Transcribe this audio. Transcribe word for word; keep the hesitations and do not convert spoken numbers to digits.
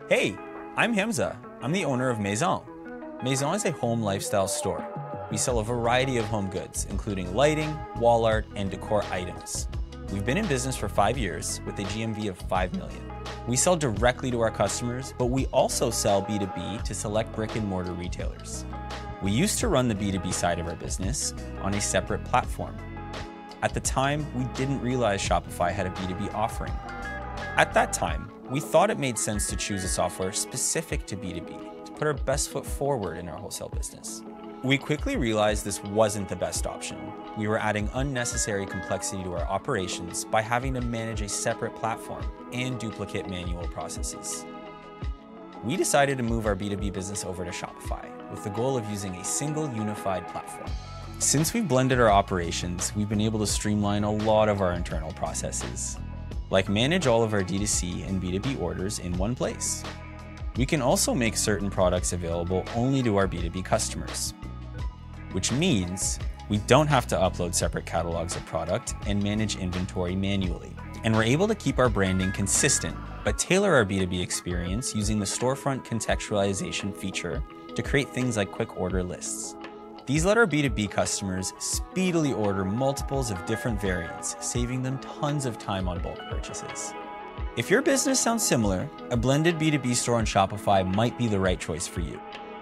Hey, I'm Hamza. I'm the owner of Maison. Maison is a home lifestyle store. We sell a variety of home goods, including lighting, wall art, and decor items. We've been in business for five years with a G M V of five million. We sell directly to our customers, but we also sell B two B to select brick and mortar retailers. We used to run the B two B side of our business on a separate platform. At the time, we didn't realize Shopify had a B two B offering. At that time, we thought it made sense to choose a software specific to B two B to put our best foot forward in our wholesale business. We quickly realized this wasn't the best option. We were adding unnecessary complexity to our operations by having to manage a separate platform and duplicate manual processes. We decided to move our B two B business over to Shopify with the goal of using a single unified platform. Since we've blended our operations, we've been able to streamline a lot of our internal processes, like manage all of our D two C and B two B orders in one place. We can also make certain products available only to our B two B customers, which means we don't have to upload separate catalogs of product and manage inventory manually. And we're able to keep our branding consistent, but tailor our B two B experience using the Storefront contextualization feature to create things like quick order lists. These let our B two B customers speedily order multiples of different variants, saving them tons of time on bulk purchases. If your business sounds similar, a blended B two B store on Shopify might be the right choice for you.